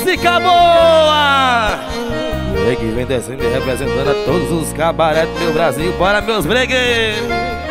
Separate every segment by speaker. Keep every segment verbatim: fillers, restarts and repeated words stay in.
Speaker 1: música boa! E que vem descendo e representando a todos os cabarés do meu Brasil. Bora, meus bregueiros!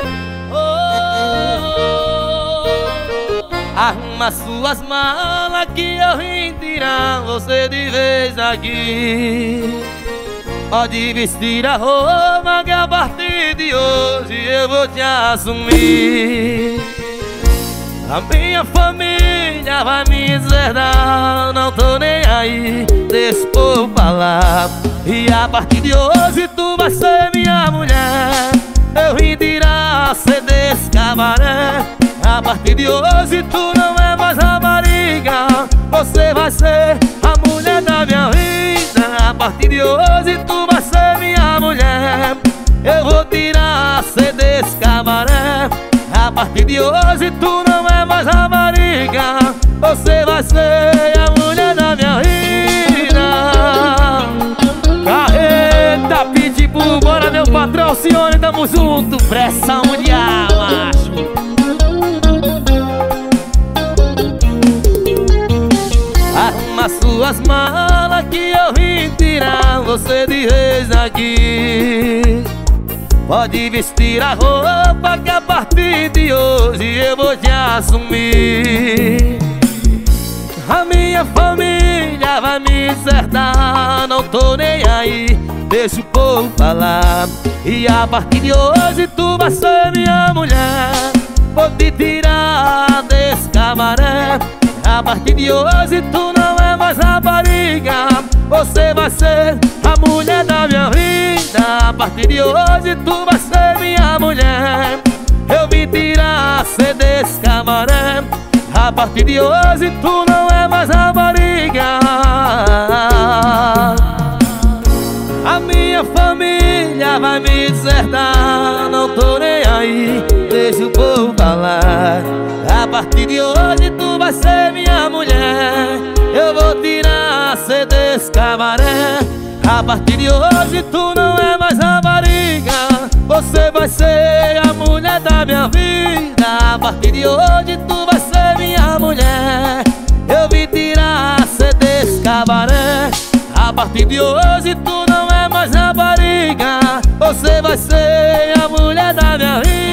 Speaker 1: Arruma suas malas que eu vim tirar você de vez aqui. Pode vestir a roupa que a partir de hoje eu vou te assumir. A minha família vai me deserdar, não tô nem aí, deixa o povo falar. E a partir de hoje tu vai ser minha mulher. Eu vim tirar você desse cabaré. A partir de hoje tu não é mais rapariga, você vai ser a mulher da minha vida. A partir de hoje tu vai ser minha mulher. Eu vou tirar você desse cabaré. A partir de hoje tu não é mais rapariga, você vai ser a mulher da minha vida. Carreta, Pitbull, bora meu patrão, Cione, tamo junto. Pressão mundial, macho. Arruma suas malas que eu vim tirar você de vez aqui. Pode vestir a roupa que a partir de hoje eu vou te assumir. A minha família vai me deserdar, não tô nem aí, deixa o povo falar. E a partir de hoje tu vai ser minha mulher. Vou te tirar desse cabaré. A partir de hoje tu não é mais rapariga, você vai ser a mulher da minha vida. A partir de hoje tu vai ser minha mulher. Eu vim tirar você desse cabaré. A partir de hoje tu não é mais rapariga. A minha família vai me deserdar, não tô nem aí, deixa o povo falar. A partir de hoje tu vai ser minha mulher. Eu vou tirar você desse cabaré. A partir de hoje tu não é mais rapariga, você vai ser a mulher da minha vida. A partir de hoje tu vai ser minha mulher. Eu vim tirar você desse cabaré. A partir de hoje tu não é mais rapariga, você vai ser a mulher da minha vida.